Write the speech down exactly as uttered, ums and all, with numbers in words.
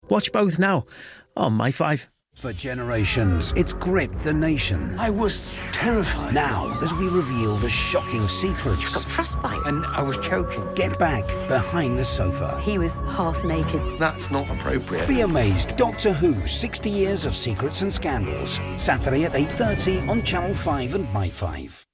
Watch both now on My five. For generations, it's gripped the nation. I was terrified. Now, as we reveal the shocking secrets. Got frostbite. And I was choking. Get back behind the sofa. He was half naked. That's not appropriate. Be amazed. Doctor Who, sixty years of secrets and scandals. Saturday at eight thirty on Channel five and My five.